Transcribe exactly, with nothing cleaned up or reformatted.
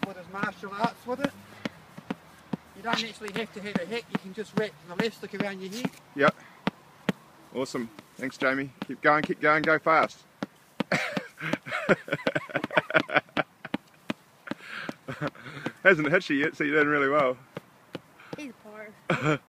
for his martial arts with it. You don't actually have to have a hat, you can just wrap an elastic around your head. Yep. Awesome. Thanks, Jamie. Keep going, keep going, go fast. Hasn't hit you yet, so you're doing really well. He's poor.